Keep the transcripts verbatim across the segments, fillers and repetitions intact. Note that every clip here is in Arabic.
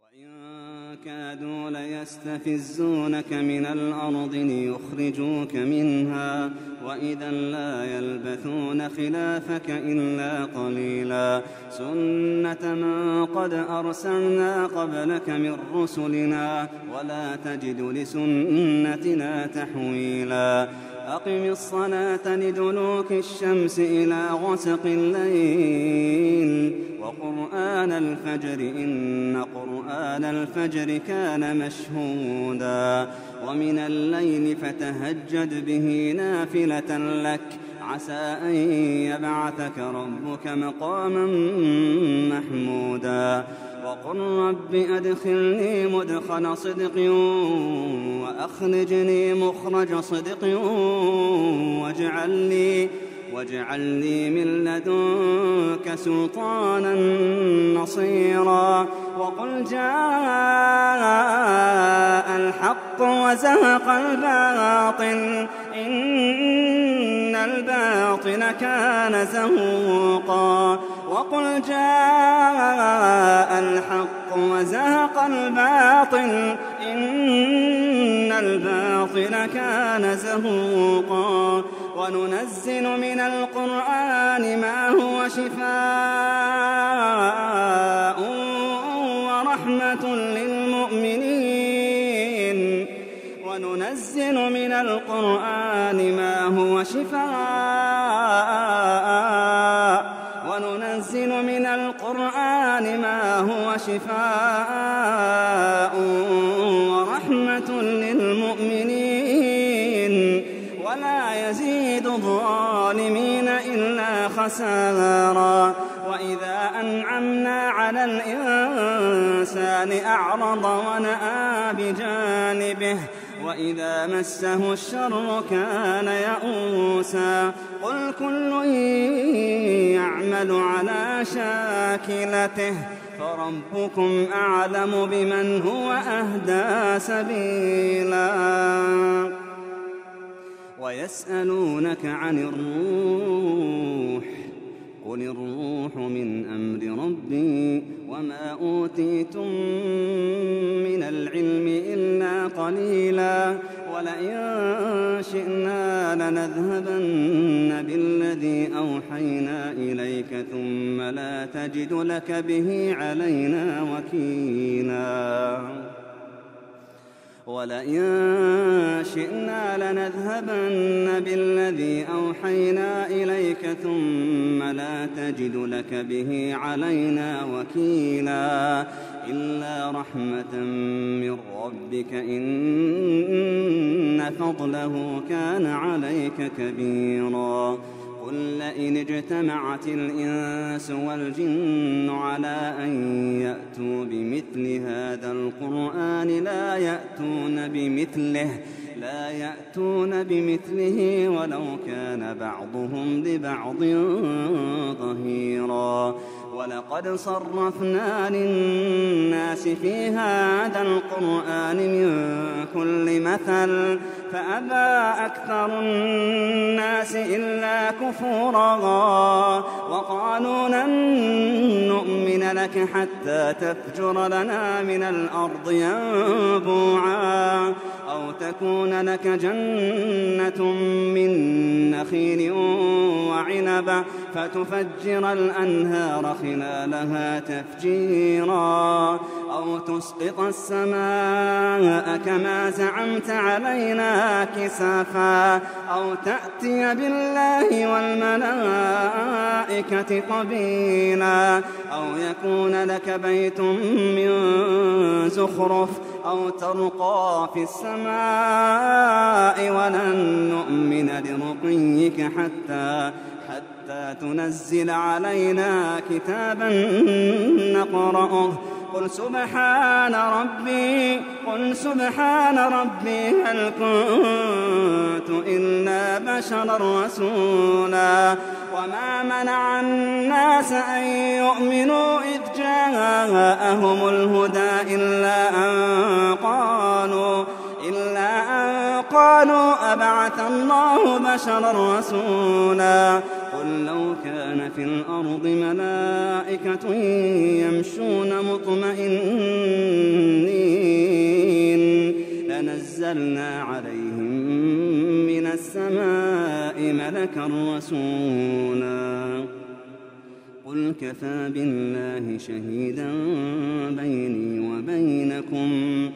وإن كادوا ليستفزونك من الأرض ليخرجوك منها وإذا لا يلبثون خلافك إلا قليلا سنة من قد أرسلنا قبلك من رسلنا ولا تجد لسنتنا تحويلا أقم الصلاة لدلوك الشمس إلى غسق الليل وقرآن الفجر إن قرآن الفجر كان مشهودا ومن الليل فتهجد به نافلة لك عسى أن يبعثك ربك مقاما محمودا وقل رب أدخلني مدخل صدق وأخرجني مخرج صدق واجعل لي, واجعل لي من لدنك سلطانا نصيرا وقل جاء الحق وزهق الباطل إن الباطل كان زهوقا وقل جاء الحق وزهق الباطل إن الباطل كان زهوقا وننزل من القرآن ما هو شفاء ورحمة للمؤمنين وننزل من القرآن ما هو شفاء وننزل من القرآن ما هو شفاء ورحمة للمؤمنين ولا يزيد الظالمين إلا خسارا وإذا أنعمنا على الإنسان أعرض ونأى بجانبه وإذا مسه الشر كان يئوسا قل كل يعمل على شاكلته فربكم أعلم بمن هو أهدى سبيلا ويسألونك عن الروح قل الروح من أمر ربي وما أوتيتم من العلم إلا قليلا ولئن شئنا لنذهبن بالذي أوحينا إليك ثم لا تجد لك به علينا وكيلا ولئن شئنا لنذهبن بالذي أوحينا إليك ثم لا تجد لك به علينا وكيلا إلا رحمة من ربك إن فضله كان عليك كبيرا قل لئن اجتمعت الإنس والجن على أن يأتوا بمثل هذا القرآن لا يأتون بمثله لا يأتون بمثله ولو كان بعضهم لبعض ظهيرا ولقد صرفنا للناس في هذا القرآن من كل مثل فأبى أكثر الناس إلا كفورا وقالوا لن نؤمن لك حتى تفجر لنا من الأرض ينبوعا أو تكون لك جنة من نخيل وعنب فتفجر الأنهار خلالها تفجيرا أو تسقط السماء كما زعمت علينا كسافا أو تأتي بالله والملائكة قبيلا أو يكون لك بيت من زخرف أو ترقى في السماء ولن نؤمن لرقيك حتى حتى تنزل علينا كتابا نقرأه قل سبحان ربي قل سبحان ربي هل كنت إلا بشرا رسولا وما منع الناس أن يؤمنوا إذ جاءهم الهدى إلا أن قالوا إلا أن قالوا أبعث الله بشرا رسولا قل لو كان في الأرض ملائكة يمشون مطمئنين لنزلنا عليهم من السماء ملكا رسولا قل كفى بالله شهيدا بيني وبينكم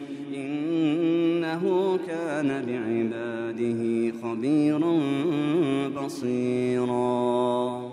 إنه كان بعباده خبيرا بصيرا.